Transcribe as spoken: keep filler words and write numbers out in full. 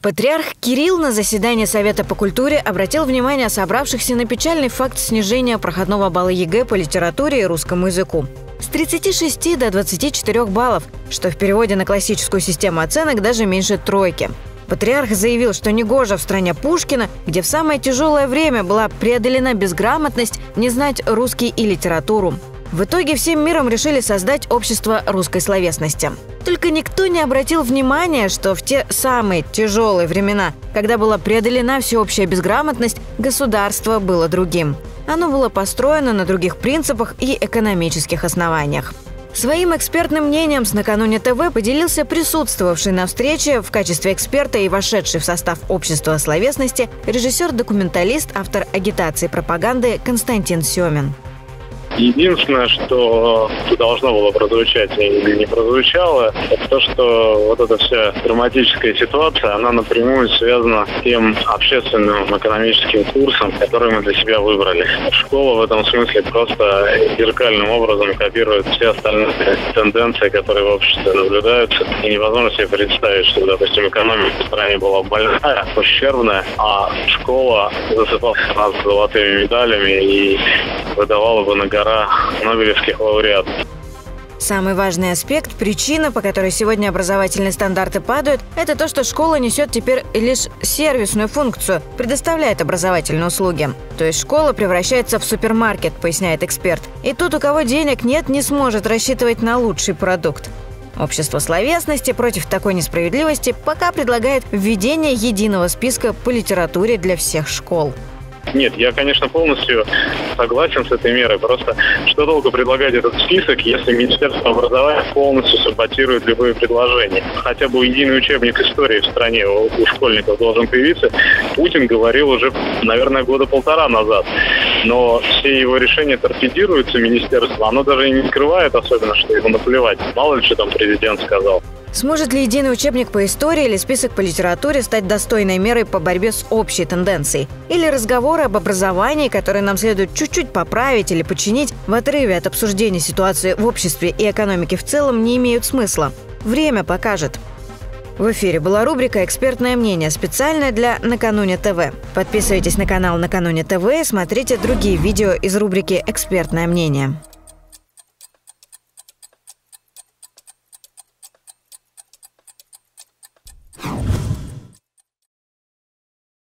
Патриарх Кирилл на заседании Совета по культуре обратил внимание собравшихся на печальный факт снижения проходного балла ЕГЭ по литературе и русскому языку с тридцати шести до двадцати четырёх баллов, что в переводе на классическую систему оценок даже меньше тройки. Патриарх заявил, что негоже в стране Пушкина, где в самое тяжелое время была преодолена безграмотность, не знать русский и литературу. В итоге всем миром решили создать общество русской словесности. Только никто не обратил внимания, что в те самые тяжелые времена, когда была преодолена всеобщая безграмотность, государство было другим. Оно было построено на других принципах и экономических основаниях. Своим экспертным мнением с «Накануне ТВ» поделился присутствовавший на встрече в качестве эксперта и вошедший в состав общества словесности режиссер-документалист, автор агитации и пропаганды Константин Семин. Единственное, что должно было прозвучать или не прозвучало, это то, что вот эта вся драматическая ситуация, она напрямую связана с тем общественным экономическим курсом, который мы для себя выбрали. Школа в этом смысле просто зеркальным образом копирует все остальные тенденции, которые в обществе наблюдаются. И невозможно себе представить, что, допустим, экономика в стране была больная, ущербная, а школа засыпала нас золотыми медалями и выдавала бы на гора нобелевских лауреатов. Самый важный аспект, причина, по которой сегодня образовательные стандарты падают, это то, что школа несет теперь лишь сервисную функцию, предоставляет образовательные услуги. То есть школа превращается в супермаркет, поясняет эксперт. И тот, у кого денег нет, не сможет рассчитывать на лучший продукт. Общество словесности против такой несправедливости пока предлагает введение единого списка по литературе для всех школ. Нет, я, конечно, полностью согласен с этой мерой. Просто что толку предлагать этот список, если Министерство образования полностью саботирует любые предложения? Хотя бы единый учебник истории в стране у, у школьников должен появиться. Путин говорил уже, наверное, года полтора назад. Но все его решения торпедируются министерством. Оно даже и не скрывает особенно, что его наплевать. Мало ли, что там президент сказал. Сможет ли единый учебник по истории или список по литературе стать достойной мерой по борьбе с общей тенденцией? Или разговоры об образовании, которые нам следует чуть-чуть поправить или починить, в отрыве от обсуждения ситуации в обществе и экономике в целом не имеют смысла? Время покажет. В эфире была рубрика «Экспертное мнение», специально для «Накануне ТВ». Подписывайтесь на канал «Накануне ТВ» и смотрите другие видео из рубрики «Экспертное мнение».